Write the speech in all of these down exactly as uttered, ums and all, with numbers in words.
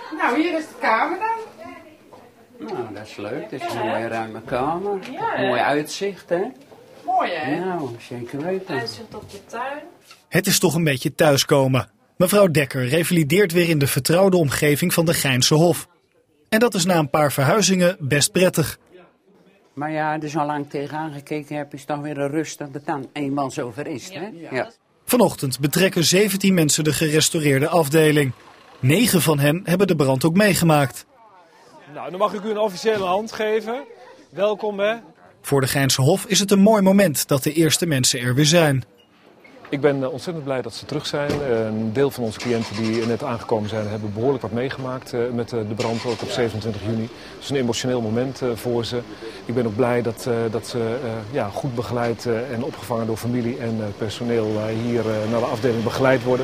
Nou, hier is de kamer dan. Nou, dat is leuk. Dat is een mooie ruime kamer. Ja, Mooi uitzicht, hè? Mooi, hè? Nou, zeker weten. Uitzicht op de tuin. Het is toch een beetje thuiskomen. Mevrouw Dekker revalideert weer in de vertrouwde omgeving van de Geinse Hof. En dat is na een paar verhuizingen best prettig. Maar ja, er zo lang tegenaan gekeken heb, is toch weer een rust dat het dan eenmaal zover is, hè? Ja. Ja. Vanochtend betrekken zeventien mensen de gerestaureerde afdeling. Negen van hen hebben de brand ook meegemaakt. Nou, dan mag ik u een officiële hand geven. Welkom, hè. Voor de Geinse Hof is het een mooi moment dat de eerste mensen er weer zijn. Ik ben ontzettend blij dat ze terug zijn. Een deel van onze cliënten die net aangekomen zijn, hebben behoorlijk wat meegemaakt met de brand, ook op zevenentwintig juni. Het is een emotioneel moment voor ze. Ik ben ook blij dat, dat ze ja, goed begeleid en opgevangen door familie en personeel hier naar de afdeling begeleid worden.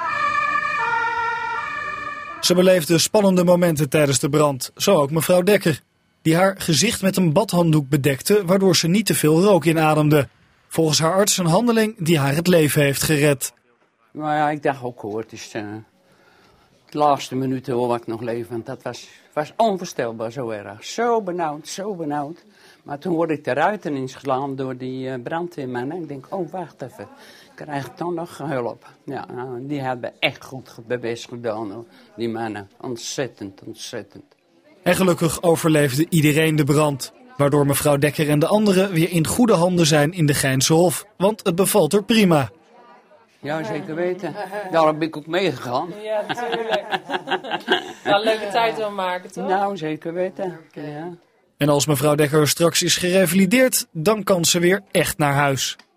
Ze beleefde spannende momenten tijdens de brand, zo ook mevrouw Dekker, die haar gezicht met een badhanddoek bedekte, waardoor ze niet te veel rook inademde. Volgens haar arts een handeling die haar het leven heeft gered. Maar ja, ik dacht ook hoor, het is uh, de laatste minuten hoor wat ik nog leef, want dat was, was onvoorstelbaar zo erg. Zo benauwd, zo benauwd. Maar toen word ik de ruiten ingeslaan door die uh, brandweermannen. Ik denk, oh wacht even, krijg ik dan nog hulp? Ja, nou, die hebben echt goed best gedaan hoor, die mannen. Ontzettend, ontzettend. En gelukkig overleefde iedereen de brand. Waardoor mevrouw Dekker en de anderen weer in goede handen zijn in de Geinse Hof. Want het bevalt er prima. Ja, zeker weten. Daar ben ik ook meegegaan. Ja, natuurlijk. Wel een leuke tijd wil maken, toch? Nou, zeker weten. Ja. En als mevrouw Dekker straks is gerevalideerd, dan kan ze weer echt naar huis.